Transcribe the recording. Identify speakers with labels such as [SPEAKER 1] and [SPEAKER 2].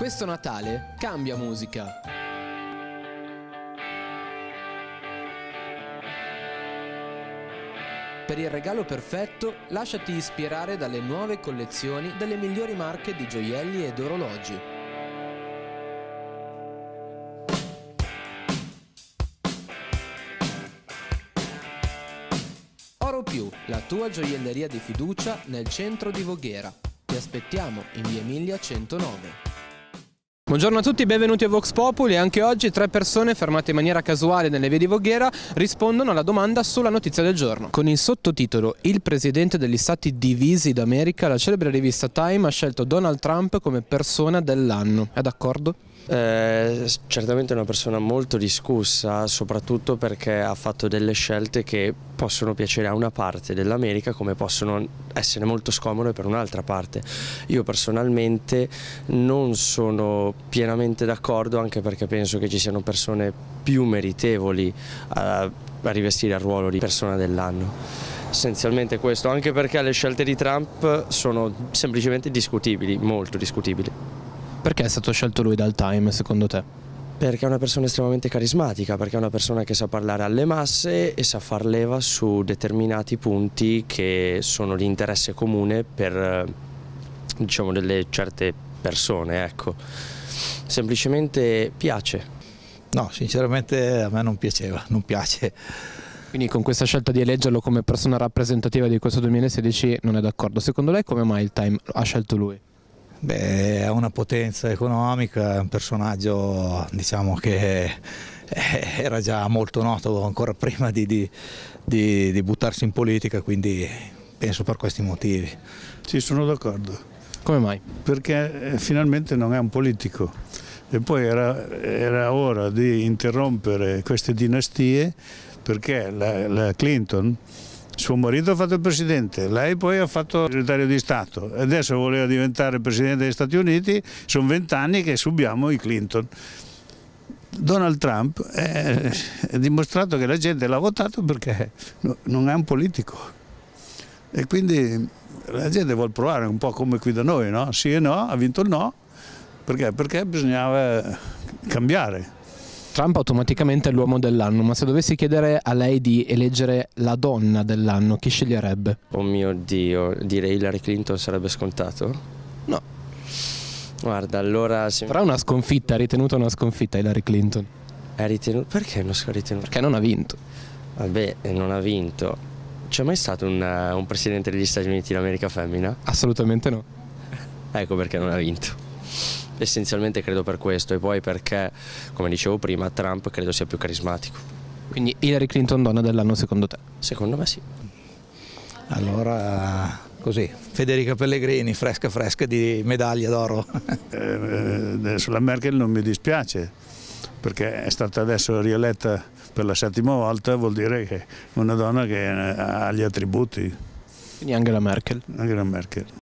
[SPEAKER 1] Questo Natale cambia musica. Per il regalo perfetto, lasciati ispirare dalle nuove collezioni delle migliori marche di gioielli ed orologi. Oro Più, la tua gioielleria di fiducia nel centro di Voghera. Ti aspettiamo in via Emilia 109. Buongiorno a tutti, benvenuti a Vox Populi. Anche oggi 3 persone fermate in maniera casuale nelle vie di Voghera rispondono alla domanda sulla notizia del giorno. Con il sottotitolo "Il presidente degli Stati Divisi d'America", la celebre rivista Time ha scelto Donald Trump come persona dell'anno. È d'accordo?
[SPEAKER 2] Certamente è una persona molto discussa, soprattutto perché ha fatto delle scelte che possono piacere a una parte dell'America come possono essere molto scomode per un'altra parte. Io personalmente non sono pienamente d'accordo, anche perché penso che ci siano persone più meritevoli a rivestire il ruolo di persona dell'anno. Essenzialmente questo, anche perché le scelte di Trump sono semplicemente discutibili, molto discutibili.
[SPEAKER 1] Perché è stato scelto lui dal Time, secondo te?
[SPEAKER 2] Perché è una persona estremamente carismatica, perché è una persona che sa parlare alle masse e sa far leva su determinati punti che sono di interesse comune per, diciamo, delle certe persone, ecco. Semplicemente piace.
[SPEAKER 3] No, sinceramente a me non piaceva, non piace.
[SPEAKER 1] Quindi con questa scelta di eleggerlo come persona rappresentativa di questo 2016 non è d'accordo. Secondo lei come mai il Time ha scelto lui?
[SPEAKER 3] Beh, ha una potenza economica, è un personaggio, diciamo, che era già molto noto ancora prima di buttarsi in politica, quindi penso per questi motivi.
[SPEAKER 4] Sì, sono d'accordo.
[SPEAKER 1] Come mai?
[SPEAKER 4] Perché finalmente non è un politico e poi era ora di interrompere queste dinastie, perché la Clinton, suo marito ha fatto il presidente, lei poi ha fatto il segretario di Stato e adesso voleva diventare presidente degli Stati Uniti. Sono 20 anni che subiamo i Clinton. Donald Trump è dimostrato che la gente l'ha votato perché non è un politico e quindi la gente vuole provare un po' come qui da noi, no? Sì e no, ha vinto il no, perché bisognava cambiare.
[SPEAKER 1] Trump automaticamente è l'uomo dell'anno, ma se dovessi chiedere a lei di eleggere la donna dell'anno, chi sceglierebbe?
[SPEAKER 2] Oh mio Dio, dire Hillary Clinton sarebbe scontato?
[SPEAKER 1] No.
[SPEAKER 2] Guarda, allora...
[SPEAKER 1] Però è una sconfitta, ha ritenuto una sconfitta Hillary Clinton.
[SPEAKER 2] È ritenuto... Perché non si è ritenuto?
[SPEAKER 1] Perché non ha vinto.
[SPEAKER 2] Vabbè, non ha vinto. C'è mai stato un presidente degli Stati Uniti d'America femmina?
[SPEAKER 1] Assolutamente no.
[SPEAKER 2] Ecco perché non ha vinto. Essenzialmente credo per questo, e poi perché, come dicevo prima, Trump credo sia più carismatico.
[SPEAKER 1] Quindi Hillary Clinton donna dell'anno secondo te?
[SPEAKER 2] Secondo me sì.
[SPEAKER 3] Allora, così, Federica Pellegrini, fresca fresca di medaglia d'oro.
[SPEAKER 4] Sulla Merkel non mi dispiace, perché è stata adesso rieletta per la 7ª volta, vuol dire che è una donna che ha gli attributi.
[SPEAKER 1] Quindi Angela Merkel.
[SPEAKER 4] Angela Merkel.